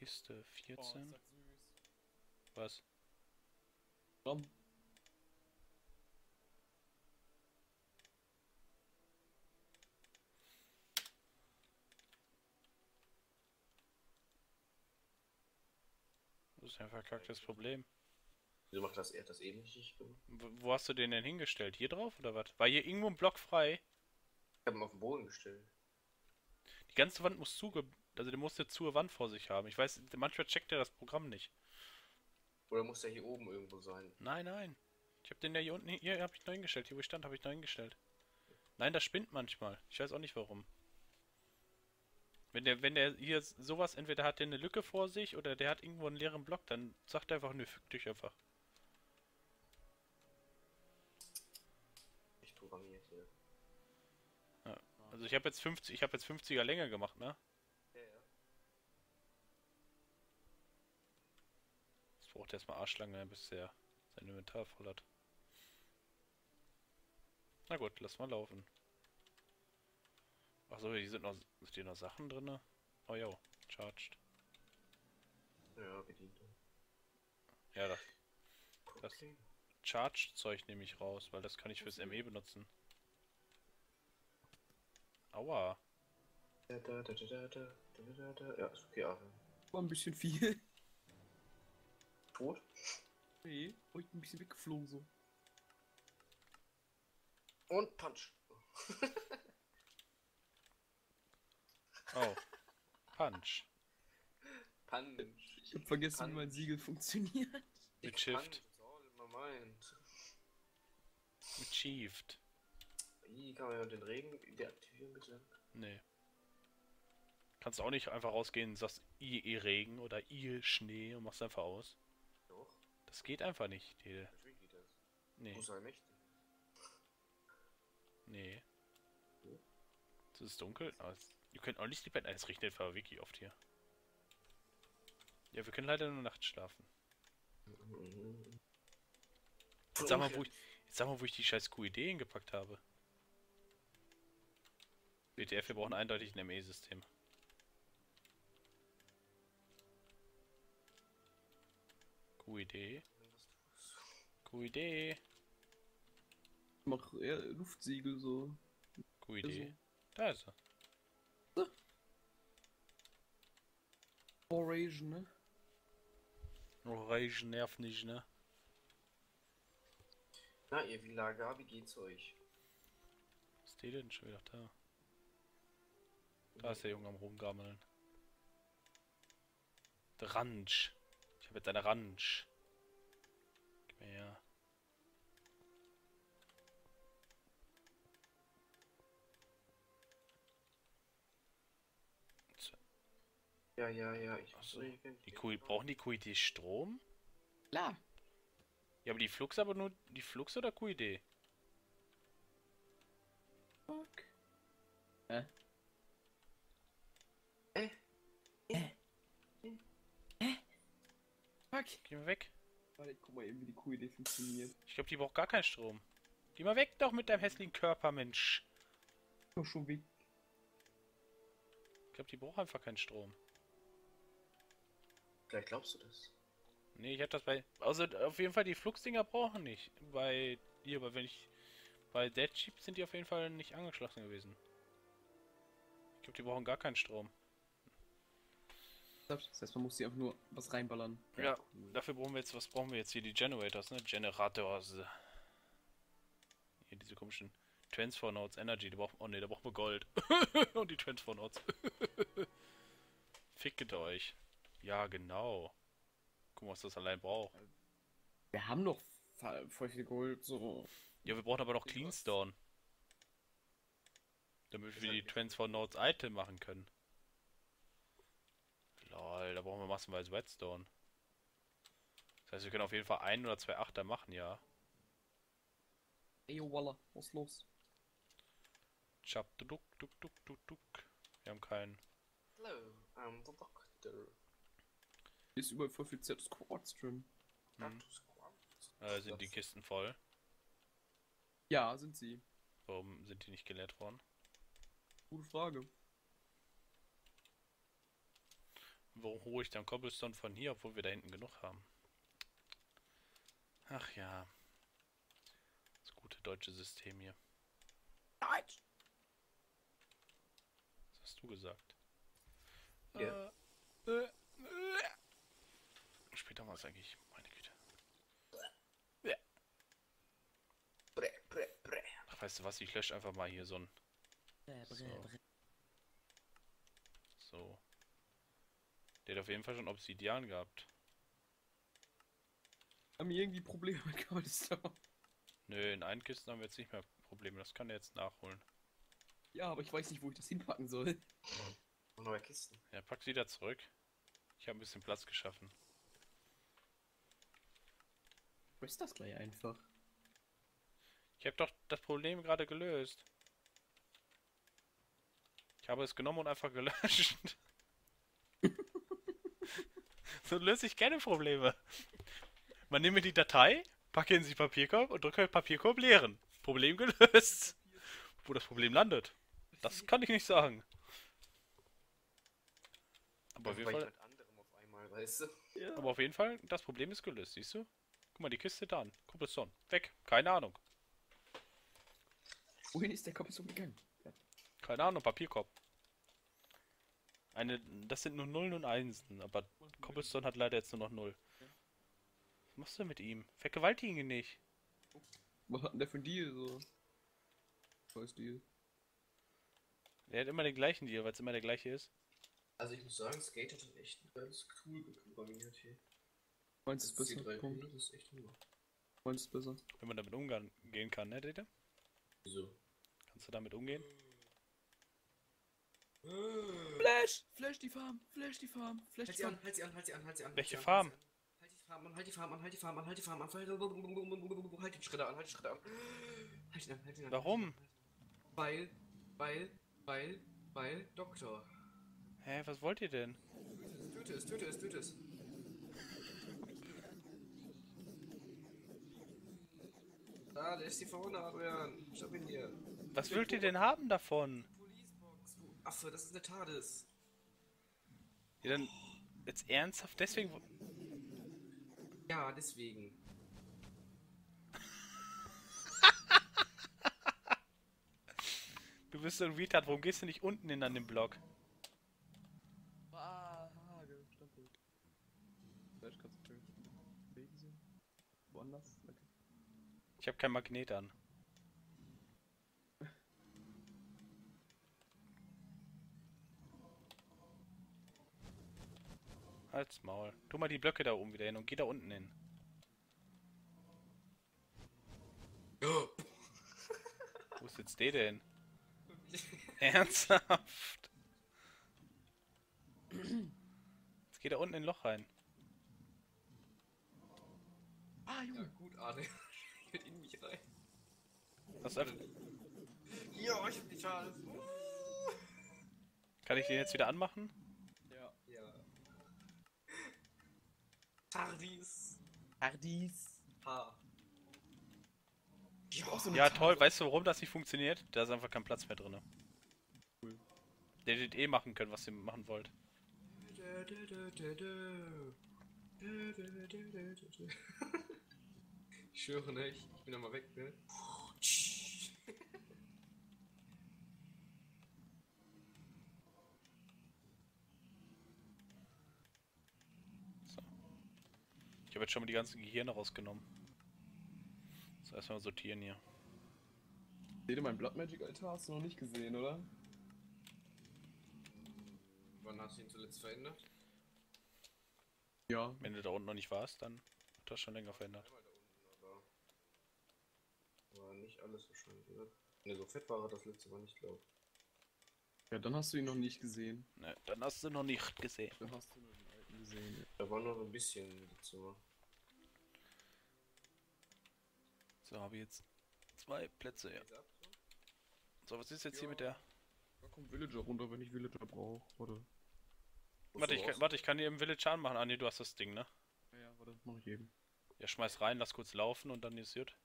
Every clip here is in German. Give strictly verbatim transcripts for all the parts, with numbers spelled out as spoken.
Kiste Oh, vierzehn. ist das süß. Was? Komm. Das ist ein verkacktes Problem. Wieso macht das er das eben nicht gemacht? Wo, wo hast du den denn hingestellt? Hier drauf oder was? War hier irgendwo ein Block frei? Ich habe ihn auf den Boden gestellt. Die ganze Wand muss zuge... Also der musste zur Wand vor sich haben. Ich weiß, manchmal checkt er das Programm nicht. Oder muss der hier oben irgendwo sein? Nein, nein. Ich habe den da hier unten... Hier habe ich neu hingestellt. Hier wo ich stand, habe ich neu hingestellt. Nein, das spinnt manchmal. Ich weiß auch nicht warum. Wenn der, wenn der hier sowas, entweder hat der eine Lücke vor sich oder der hat irgendwo einen leeren Block, dann sagt er einfach, nö, fick dich einfach. Ich programmiert hier. Ja. Also ich habe jetzt fünfzig, ich habe jetzt fünfziger Länge gemacht, ne? Ja, ja. Das braucht erstmal Arschlange, bis der sein Inventar voll hat. Na gut, lass mal laufen. Achso, hier sind noch, sind hier noch Sachen drin? Oh jo, charged. Ja, bedient. Ja, das, das Okay. Charged-Zeug nehme ich raus, weil das kann ich fürs M E benutzen. Aua. Da, da, da, da, da, da, da, da. Ja, ist okay, aber. War ein bisschen viel. Tot. Nee, heute ein bisschen weggeflogen so. Und Punch. Oh. Punch. Punch. Ich hab vergessen, Punch. wie mein Siegel funktioniert. Mit Shift. Punch, it's all in my mind. Achieved. Wie kann man ja den Regen deaktivieren, bitte? Nee. Kannst auch nicht einfach rausgehen und sagst I E Regen oder I Schnee und machst einfach aus. Doch. Das geht einfach nicht. Die, Natürlich geht das. nee, Wo sei mächtig? nee. Wo? Es ist dunkel. Aber es, ihr könnt auch nicht sleepen. Nein, es regnet aber wirklich oft hier. Ja, wir können leider nur nachts schlafen. Jetzt sag mal, wo ich, jetzt sag mal, wo ich die scheiß Q Ideen gepackt habe. W T F, wir brauchen eindeutig ein M E-System. Q Idee. Q Idee. Ich mach eher Luftsiegel so. Q Idee. Da ist er. Orange, ne? Orange nervt nicht, ne? Na, ihr Villager, wie geht's euch? Was ist die denn schon wieder da? Da ist der Junge am Rumgammeln. Der Ranch. Ich habe jetzt eine Ranch. Gib mir her. So, Ja, ja, ja, ich Ach so. regeln. Die Q brauchen die Q I D Strom? Klar. Ja, aber die Flux aber nur die Flux oder Q I D? Fuck. Hä? Äh. Äh. Äh. Fuck. Geh mal weg. Warte, guck mal eben, wie die Q-Idee funktioniert. Ich glaube, die braucht gar keinen Strom. Geh mal weg doch mit deinem hässlichen Körper, Mensch. Doch schon weg. Ich glaube, die braucht einfach keinen Strom. Vielleicht glaubst du das. Nee, ich hab das bei... Also auf jeden Fall, die Flux-Dinger brauchen nicht. Bei hier, aber wenn ich... Bei Dead Cheap sind die auf jeden Fall nicht angeschlossen gewesen. Ich glaube, die brauchen gar keinen Strom. Das heißt, man muss hier einfach nur was reinballern. Ja, dafür brauchen wir jetzt... Was brauchen wir jetzt hier? Die Generators, ne? Generators. Hier, diese komischen... Transfer Nodes Energy, die brauchen... Oh ne, da brauchen wir Gold. Und die Transfer Nodes. Fickt euch. Ja, genau. Guck mal, was das allein braucht. Wir haben noch voll viel Gold, so. Ja, wir brauchen aber noch Cleanstone. Damit wir die Transfer Nodes Item machen können. Lol, da brauchen wir massenweise Redstone. Das heißt, wir können auf jeden Fall ein oder zwei Achter machen, ja. Ey, yo, Walla, was ist los? Chap, duk, duk, duk, duk, duk. Wir haben keinen. Hello, I'm the Doctor. Hier ist überall voll viel Z Squads drin. Hm. Äh, sind die Kisten voll? Ja, sind sie. Warum sind die nicht geleert worden? Gute Frage. wo hole ich dann Cobblestone von hier, obwohl wir da hinten genug haben? Ach ja. Das gute deutsche System hier. Deutsch! Was hast du gesagt? Ja. Äh, äh, äh. Später war es eigentlich. Meine Güte. Bre, bre, bre. Ach, weißt du was? Ich lösche einfach mal hier so ein. So. So. Der hat auf jeden Fall schon Obsidian gehabt. Haben wir irgendwie Probleme mit Cobblestone? Nö, in einen Kisten haben wir jetzt nicht mehr Probleme. Das kann er jetzt nachholen. Ja, aber ich weiß nicht, wo ich das hinpacken soll. Und neue Kisten. Ja, pack sie wieder zurück. Ich habe ein bisschen Platz geschaffen. Wo ist das gleich einfach? Ich habe doch das Problem gerade gelöst. Ich habe es genommen und einfach gelöscht. So löse ich keine Probleme. Man nehme die Datei, packe in sie Papierkorb und drücke Papierkorb leeren. Problem gelöst. Wo das Problem landet, das kann ich nicht sagen. Aber auf jeden Fall, mit anderem auf einmal, weißt du? Ja. aber auf jeden Fall, das Problem ist gelöst, siehst du? Guck mal, die Kiste da an. Cobblestone. Weg. Keine Ahnung. Wohin ist der Cobblestone gegangen? Ja. Keine Ahnung, Papierkorb. Eine, das sind nur Nullen und Einsen, aber Cobblestone hat leider jetzt nur noch Null. Was machst du mit ihm? Vergewaltigen ihn nicht. Was hat denn der für ein Deal so? Scheiß Deal. Er hat immer den gleichen Deal, weil es immer der gleiche ist. Also ich muss sagen, Skate hat echt ein geiles Tool programmiert hier. Meinst du es Das ist besser? die drei Punkt. Hunde, das ist echt Nummer. Meinst du es besser? Wenn man damit umgehen kann, ne, Dede? Wieso? Kannst du damit umgehen? Flash! Flash die Farm! Flash die Farm! Flash Halt die sie an, Farm! halt sie an, halt sie an, halt sie an. Welche halt sie an, Farm? Halt die Farm an, halt die Farm an, halt die Farm an, halt die Farm an, halt die Farm an, halt den Schredder an, halt den Schredder an. Halt ihn an, halt ihn an. Warum? Weil, weil, weil, weil, Doktor. Hä, was wollt ihr denn? Töte es, töte es, töte es. Da, der ist die vorne, Adrian. Stopp ihn hier. Was wollt ihr denn haben davon? Policebox, du Affe, das ist eine TARDIS. Ja, dann jetzt ernsthaft deswegen. wo- Ja, deswegen. Du bist so ein Retard, warum gehst du nicht unten hin an den Block? Ah, gestampelt. Flash kannst du bewegen sehen? Woanders? Okay. Ich habe kein Magnet an. Halt's Maul. Tu mal die Blöcke da oben wieder hin und geh da unten hin. Wo ist jetzt der denn? Ernsthaft? Jetzt geht da unten in ein Loch rein. Ah, Ja, Junge! gut, Adrian. Geht in mich rein. Das ist einfach, Ja, ich hab die TARDIS. kann ich den jetzt wieder anmachen? Ja. Ja. TARDIS. Hardis! H. Auch so eine Ja, Tafel. toll. Weißt du, warum das nicht funktioniert? Da ist einfach kein Platz mehr drin. Cool. Der hättet eh machen können, was ihr machen wollt. Ich schwöre nicht, ich bin einmal weg, ne? So. Ich habe jetzt schon mal die ganzen Gehirne rausgenommen. So, erstmal sortieren hier. Seht ihr, mein Blood Magic Altar hast du noch nicht gesehen, oder? Wann hast du ihn zuletzt verändert? Ja. Wenn du da unten noch nicht warst, dann hat das schon länger verändert. Einmal da unten, aber. War nicht alles wahrscheinlich, oder? Ne, so fett war er das letzte Mal nicht, glaub. Ja, dann hast du ihn noch nicht gesehen. Ne, dann hast du noch nicht gesehen. Dann hast du nur den alten gesehen. Da war nur so ein bisschen im Zimmer. So, habe ich jetzt zwei Plätze, ja. Geht's ab, so? So, was ist jetzt hier Ja. mit der... Da kommt Villager runter, wenn ich Villager brauche. Warte. Warte ich, kann, warte, ich kann hier im Village anmachen. Ah, ne, du hast das Ding, ne? Ja, ja, warte, mach ich eben. Ja, schmeiß rein, lass kurz laufen und dann ist gut.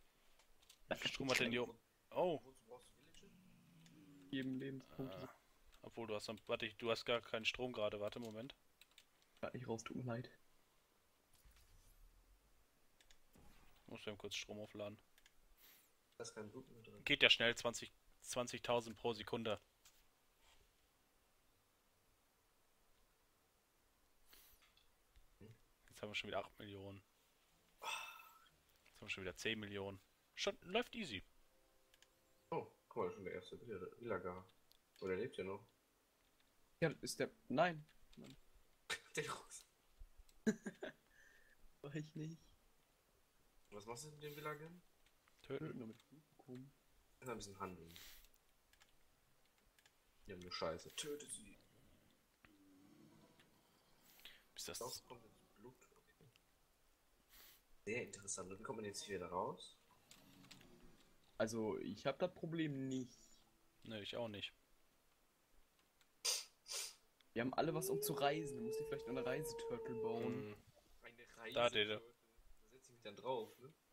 Wie viel Strom hat denn hier oben? Oh, Wozu brauchst du Villager? Jedem Lebenspunkt. äh, Obwohl du hast am, warte, du hast gar keinen Strom gerade. Warte, Moment. Gar nicht raus, tut mir leid. Muss eben kurz Strom aufladen. Da ist kein Blut mehr drin. Geht ja schnell, zwanzig zwanzigtausend pro Sekunde. Jetzt haben wir schon wieder acht Millionen. Jetzt haben wir schon wieder zehn Millionen. Schon läuft easy. Oh, guck mal, schon der erste Villager. Oder lebt ja noch? Ja, das ist der. Nein. Nein. Der Russ. Mach ich nicht. Was machst du mit dem Villagern? Töten. Nur mit Publikum. Ein bisschen handeln. Die haben nur Scheiße. Töte sie. Ist das. Raus kommt jetzt Blut. Okay. Sehr interessant. Und wie kommt man jetzt hier wieder raus? Also, ich habe das Problem nicht. Ne, ich auch nicht. Wir haben alle was, um zu reisen. Du musst dir vielleicht eine Reiseturtle bauen. Hm, Eine Reise. Da, Dede. Da setze ich mich dann drauf, ne?